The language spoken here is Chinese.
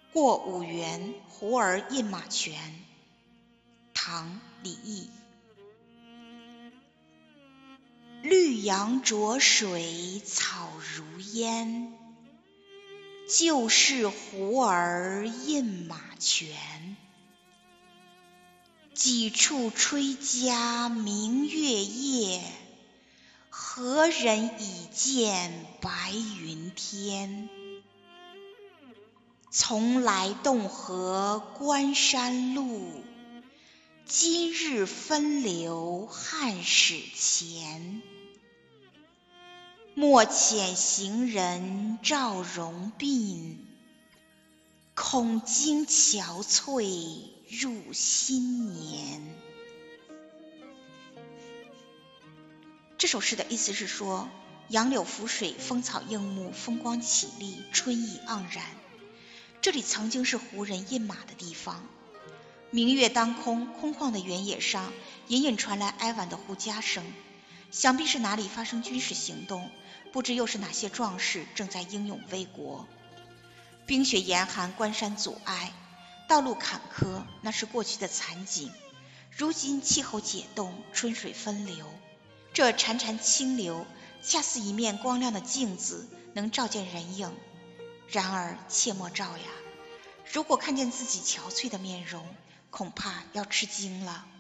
过五原，胡儿印马泉。唐·李益。绿杨浊水草如烟，旧时胡儿印马泉。几处吹家明月夜，何人已见白云天？从来洞河关山路，今日分流汉史前。莫遣行人照容鬓，恐惊憔悴入新年。这首诗的意思是说，杨柳浮水，风草映目，风光绮丽，春意盎然。这里曾经是胡人印马的地方。明月当空，空旷的原野上隐隐传来哀婉的胡笳声，想必是哪里发生军事行动，不知又是哪些壮士正在英勇为国。冰雪严寒，关山阻碍，道路坎坷，那是过去的残景。如今气候解冻，春水分流，这潺潺清流恰似一面光亮的镜子，能照见人影。然而切莫照呀，如果看见自己憔悴的面容，恐怕要吃惊了。